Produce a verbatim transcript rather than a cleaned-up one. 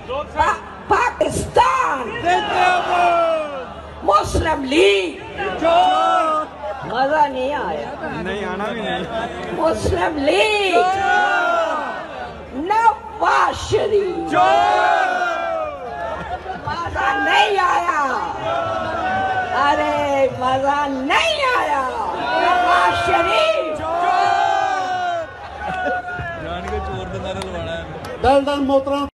पा, पाकिस्तान मुस्लिम लीग मजा नहीं आया, नहीं आना भी नहीं। मुस्लिम लीग नवाज शरीफ मजा नहीं आया, अरे मजा नहीं आया। नवाज शरीफ जान के चोर दे नारे लवाना है। दल दल मोहतरम